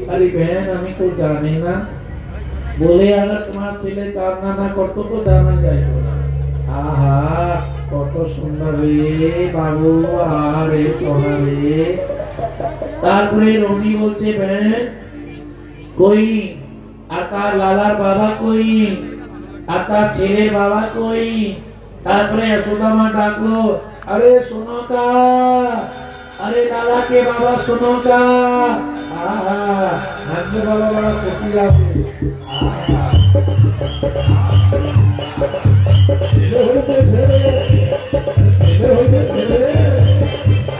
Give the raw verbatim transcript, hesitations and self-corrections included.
अरे बहन हमें तो जाने ना, बोले अगर तुम्हारा चले कामना ना करतो तो जाना जाए। आहा कत सुंदर रे बाबू, आरे सोना रे। तारपरे रोनी बोलছে बहन कोई आता लालार बाबा कोई आता ছেলের बाबा कोई। तारपरे यशोदा माँ डाकलो, अरे सुनो का, अरे लाला के बाबा सुनो का। आहा नंद बाबा बड़ा खुशी आसे। आहा ছেলে হইতে ছেলে, ছেলে হইতে ছেলে।